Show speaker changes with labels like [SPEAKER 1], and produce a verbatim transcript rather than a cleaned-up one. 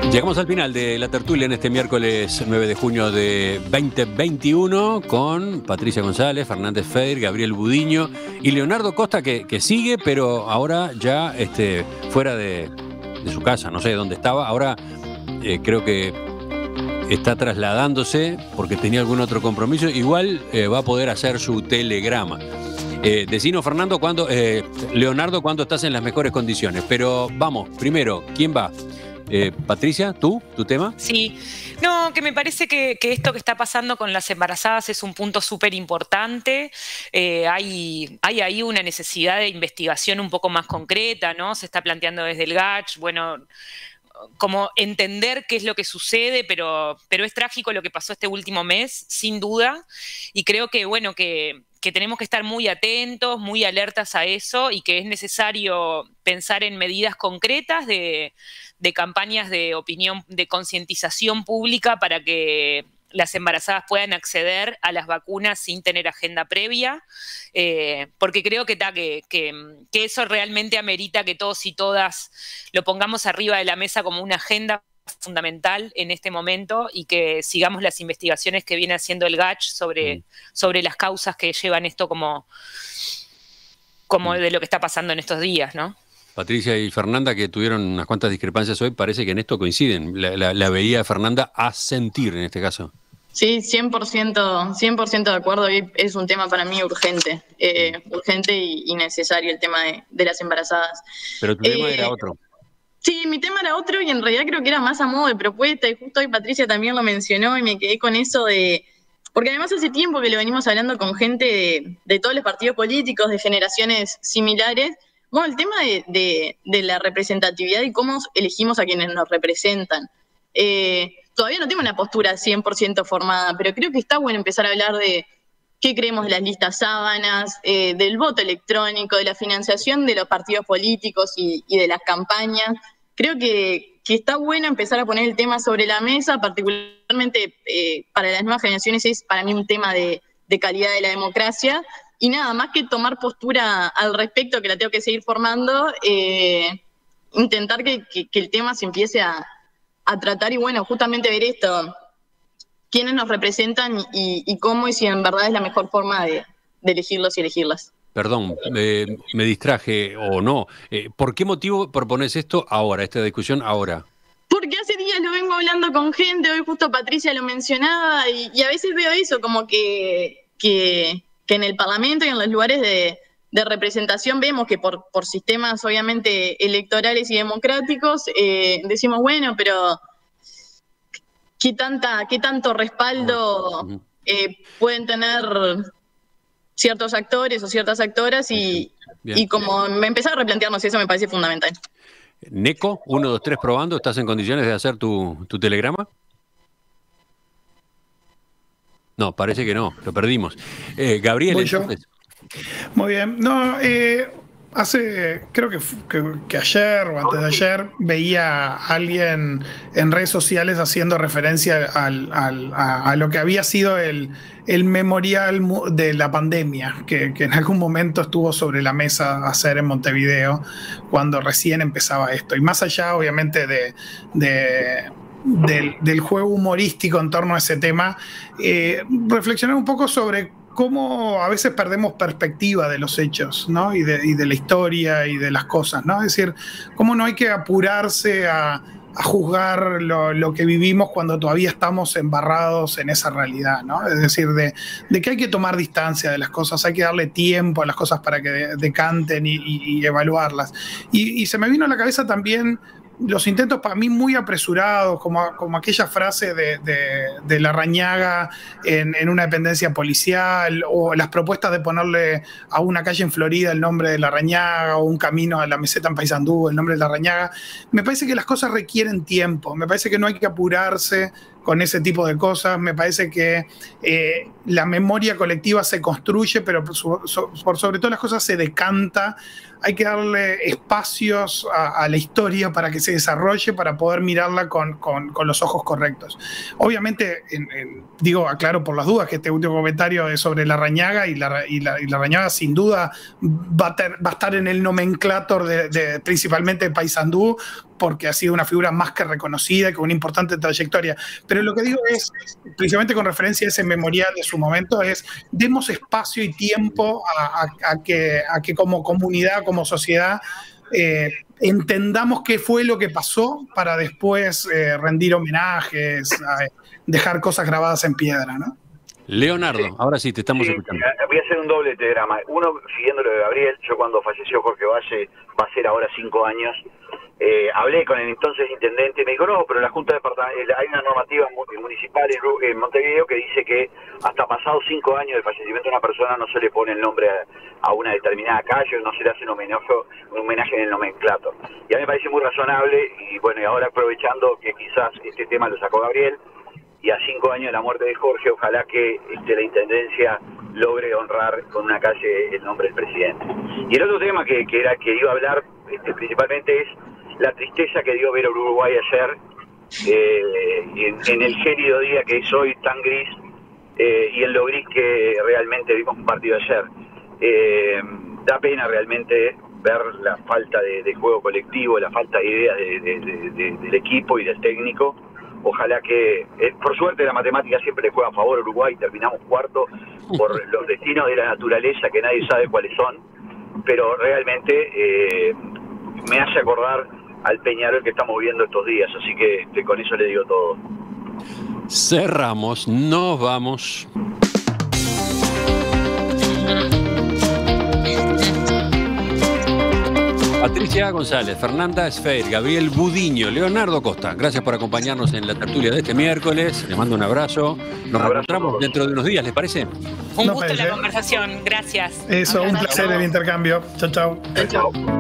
[SPEAKER 1] Llegamos al final de la tertulia en este miércoles nueve de junio de veinte veintiuno con Patricia González, Fernández Feir, Gabriel Budiño y Leonardo Costa, que, que sigue, pero ahora ya este, fuera de, de su casa, no sé dónde estaba. Ahora eh, creo que está trasladándose porque tenía algún otro compromiso. Igual eh, va a poder hacer su telegrama. Eh, decinos, Fernando, cuando, eh, Leonardo, cuando estás en las mejores condiciones. Pero vamos, primero, ¿quién va? Eh, Patricia, ¿tú? ¿Tu tema?
[SPEAKER 2] Sí, no, que me parece que, que esto que está pasando con las embarazadas es un punto súper importante. Eh, hay, hay ahí una necesidad de investigación un poco más concreta, ¿no? Se está planteando desde el G A C H, bueno, como entender qué es lo que sucede, pero, pero es trágico lo que pasó este último mes, sin duda, y creo que, bueno, que, que tenemos que estar muy atentos, muy alertas a eso, y que es necesario pensar en medidas concretas de, de campañas de opinión, de concientización pública para que las embarazadas puedan acceder a las vacunas sin tener agenda previa, eh, porque creo que, ta, que, que, que eso realmente amerita que todos y todas lo pongamos arriba de la mesa como una agenda fundamental en este momento y que sigamos las investigaciones que viene haciendo el G A C H sobre, mm. sobre las causas que llevan esto como, como mm. de lo que está pasando en estos días, ¿no?
[SPEAKER 1] Patricia y Fernanda, que tuvieron unas cuantas discrepancias hoy, parece que en esto coinciden. La, la, la veía Fernanda asentir en este caso.
[SPEAKER 3] Sí, cien por ciento, cien por ciento de acuerdo. Y es un tema para mí urgente, eh, urgente y, y necesario el tema de, de las embarazadas.
[SPEAKER 1] Pero tu eh, tema era otro.
[SPEAKER 3] Sí, mi tema era otro y en realidad creo que era más a modo de propuesta y justo hoy Patricia también lo mencionó y me quedé con eso de... Porque además hace tiempo que lo venimos hablando con gente de, de todos los partidos políticos, de generaciones similares. Bueno, el tema de, de, de la representatividad y cómo elegimos a quienes nos representan. Eh, todavía no tengo una postura cien por ciento formada, pero creo que está bueno empezar a hablar de qué creemos de las listas sábanas, eh, del voto electrónico, de la financiación de los partidos políticos y, y de las campañas. Creo que, que está bueno empezar a poner el tema sobre la mesa, particularmente eh, para las nuevas generaciones es para mí un tema de, de calidad de la democracia. Y nada, más que tomar postura al respecto, que la tengo que seguir formando, eh, intentar que, que, que el tema se empiece a, a tratar y bueno, justamente ver esto, quiénes nos representan y, y cómo y si en verdad es la mejor forma de, de elegirlos y elegirlas.
[SPEAKER 1] Perdón, eh, me distraje o no. Eh, ¿Por qué motivo propones esto ahora, esta discusión ahora?
[SPEAKER 3] Porque hace días lo vengo hablando con gente, hoy justo Patricia lo mencionaba y, y a veces veo eso, como que... que que en el Parlamento y en los lugares de, de representación vemos que por, por sistemas obviamente electorales y democráticos eh, decimos, bueno, pero ¿qué, tanta, qué tanto respaldo eh, pueden tener ciertos actores o ciertas actoras? Y, y como me empezaba a replantearnos eso me parece fundamental.
[SPEAKER 1] Neco, uno, dos, tres probando, ¿estás en condiciones de hacer tu, tu telegrama? No, parece que no, lo perdimos. Eh, Gabriel,
[SPEAKER 4] ¿Voy yo? Muy bien. No, eh, hace, creo que, que, que ayer o antes de ayer veía a alguien en redes sociales haciendo referencia al, al, a, a lo que había sido el, el memorial de la pandemia, que, que en algún momento estuvo sobre la mesa a hacer en Montevideo, cuando recién empezaba esto. Y más allá, obviamente, de... de Del, del juego humorístico en torno a ese tema, eh, reflexionar un poco sobre cómo a veces perdemos perspectiva de los hechos, ¿no? y, de, y de la historia y de las cosas, ¿no? Es decir, cómo no hay que apurarse a, a juzgar lo, lo que vivimos cuando todavía estamos embarrados en esa realidad, ¿no? Es decir, de, de que hay que tomar distancia de las cosas, hay que darle tiempo a las cosas para que de, decanten y, y, y evaluarlas. Y, y se me vino a la cabeza también los intentos para mí muy apresurados, como, como aquella frase de, de, de Larrañaga en, en una dependencia policial, o las propuestas de ponerle a una calle en Florida el nombre de Larrañaga, o un camino a la meseta en Paysandú el nombre de Larrañaga. Me parece que las cosas requieren tiempo, me parece que no hay que apurarse con ese tipo de cosas, me parece que eh, la memoria colectiva se construye, pero por, so, por sobre todas las cosas se decanta. Hay que darle espacios a, a la historia para que se desarrolle, para poder mirarla con, con, con los ojos correctos. Obviamente, en, en, digo, aclaro por las dudas que este último comentario es sobre Larrañaga y, la, y, la, y Larrañaga sin duda va a, ter, va a estar en el nomenclátor de, de, principalmente de Paysandú, porque ha sido una figura más que reconocida y con una importante trayectoria. Pero lo que digo es, precisamente con referencia a ese memorial de su momento, es demos espacio y tiempo a, a, a, que, a que como comunidad, como sociedad, eh, entendamos qué fue lo que pasó para después eh, rendir homenajes, a, dejar cosas grabadas en piedra, ¿no?
[SPEAKER 1] Leonardo, sí. Ahora sí, te estamos
[SPEAKER 5] sí,
[SPEAKER 1] escuchando.
[SPEAKER 5] Voy a hacer un doble telegrama. Uno, siguiendo lo de Gabriel, yo cuando falleció Jorge Valle, va a ser ahora cinco años, eh, hablé con el entonces intendente y me dijo, no, pero la Junta Departamental, hay una normativa municipal en Montevideo que dice que hasta pasados cinco años del fallecimiento de una persona no se le pone el nombre a, a una determinada calle, no se le hace un homenaje, un homenaje en el nomenclator. Y a mí me parece muy razonable y bueno, y ahora aprovechando que quizás este tema lo sacó Gabriel, y a cinco años de la muerte de Jorge, ojalá que este, la Intendencia logre honrar con una calle el nombre del presidente. Y el otro tema que, que era que iba a hablar este, principalmente es la tristeza que dio ver a Uruguay ayer, eh, en, en el gélido día que es hoy tan gris, eh, y en lo gris que realmente vimos un partido ayer. Eh, da pena realmente ver la falta de, de juego colectivo, la falta de ideas de, de, de, de, del equipo y del técnico. Ojalá que, eh, por suerte la matemática siempre le juega a favor a Uruguay, terminamos cuarto por los destinos de la naturaleza que nadie sabe cuáles son, pero realmente eh, me hace acordar al Peñarol que estamos viendo estos días, así que, que con eso le digo todo.
[SPEAKER 1] Cerramos, nos vamos. Patricia González, Fernanda Sfeir, Gabriel Budiño, Leonardo Costa, gracias por acompañarnos en la tertulia de este miércoles. Les mando un abrazo. Nos reencontramos dentro de unos días, ¿les parece?
[SPEAKER 2] Un gusto la conversación, gracias.
[SPEAKER 4] Eso, un placer el intercambio. Chao, chao.
[SPEAKER 5] Chao, chao.